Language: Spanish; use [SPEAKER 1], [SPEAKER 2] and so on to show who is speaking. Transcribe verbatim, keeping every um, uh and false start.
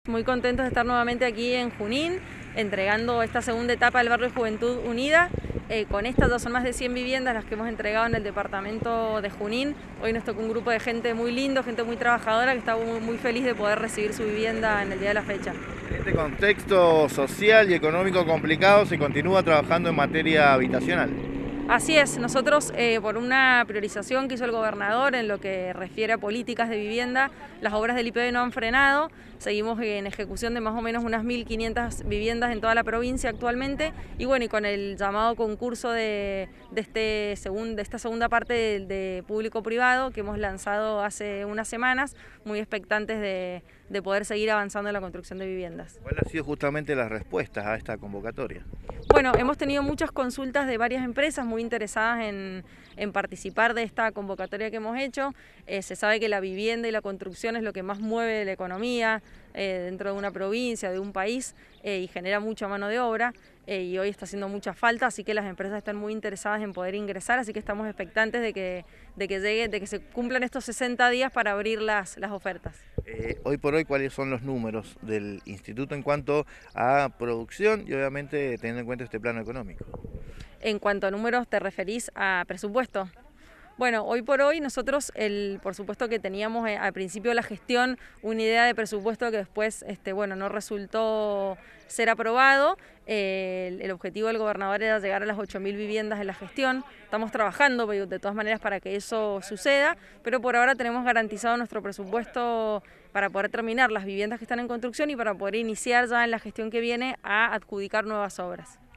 [SPEAKER 1] Muy contentos de estar nuevamente aquí en Junín, entregando esta segunda etapa del barrio Juventud Unida. Eh, con estas ya son más de cien viviendas las que hemos entregado en el departamento de Junín. Hoy nos tocó un grupo de gente muy lindo, gente muy trabajadora, que está muy, muy feliz de poder recibir su vivienda en el día de la fecha.
[SPEAKER 2] En este contexto social y económico complicado, se continúa trabajando en materia habitacional.
[SPEAKER 1] Así es, nosotros eh, por una priorización que hizo el gobernador en lo que refiere a políticas de vivienda, las obras del I P B no han frenado, seguimos en ejecución de más o menos unas mil quinientas viviendas en toda la provincia actualmente y bueno, y con el llamado concurso de, de, este segun, de esta segunda parte de, de público-privado que hemos lanzado hace unas semanas, muy expectantes de, de poder seguir avanzando en la construcción de viviendas.
[SPEAKER 2] ¿Cuál ha sido justamente las respuestas a esta convocatoria?
[SPEAKER 1] Bueno, hemos tenido muchas consultas de varias empresas muy interesadas en, en participar de esta convocatoria que hemos hecho. Eh, se sabe que la vivienda y la construcción es lo que más mueve la economía eh, dentro de una provincia, de un país, eh, y genera mucha mano de obra. Eh, y hoy está haciendo mucha falta, así que las empresas están muy interesadas en poder ingresar, así que estamos expectantes de que, de que llegue, de que se cumplan estos sesenta días para abrir las, las ofertas.
[SPEAKER 2] Eh, hoy por hoy, ¿cuáles son los números del instituto en cuanto a producción y obviamente teniendo en cuenta este plano económico?
[SPEAKER 1] En cuanto a números, ¿te referís a presupuesto? Bueno, hoy por hoy nosotros, el, por supuesto que teníamos eh, al principio de la gestión una idea de presupuesto que después este, bueno, no resultó ser aprobado. Eh, el, el objetivo del gobernador era llegar a las ocho mil viviendas en la gestión. Estamos trabajando de todas maneras para que eso suceda, pero por ahora tenemos garantizado nuestro presupuesto para poder terminar las viviendas que están en construcción y para poder iniciar ya en la gestión que viene a adjudicar nuevas obras.